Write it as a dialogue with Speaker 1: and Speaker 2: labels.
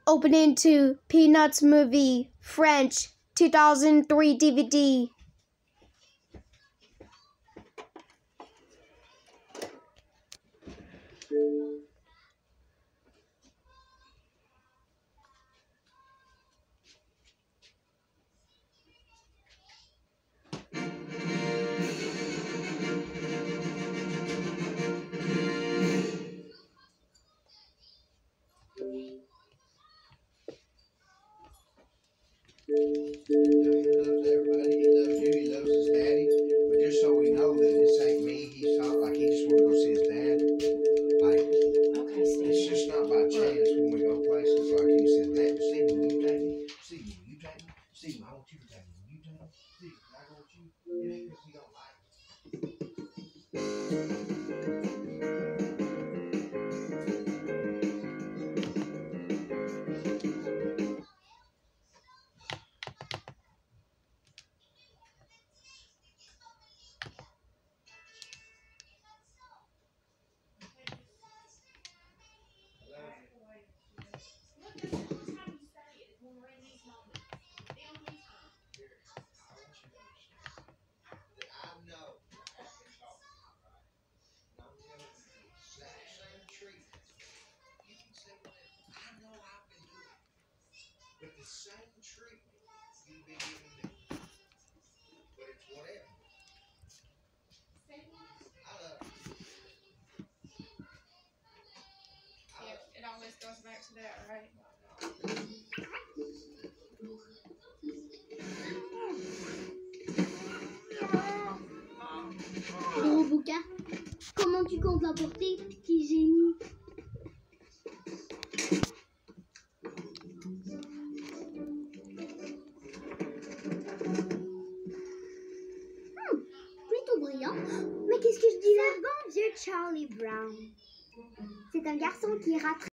Speaker 1: Opening to Peanuts movie, French, 2003 DVD.
Speaker 2: He loves everybody. He loves you. He loves his daddy. But just so we know that this ain't me, he's not like he just want to go see his dad. Like,
Speaker 3: Okay, Steve.
Speaker 2: it's just not by chance when we go places. Like you said, that Steve, will you take me? Steve, will you take me? Steve, I want you to take me. Will you take me? Steve, can I go with you? It ain't because he don't like me. But the same treatment you've been giving me. But it's whatever. I love you.
Speaker 3: Yeah, it always goes back to that, right?
Speaker 1: Gros bouquin, comment tu comptes l'emporter? Petit génie. Plutôt brillant. Mais qu'est-ce que je dis là? Bon Dieu, Charlie Brown. C'est un garçon qui rattrape.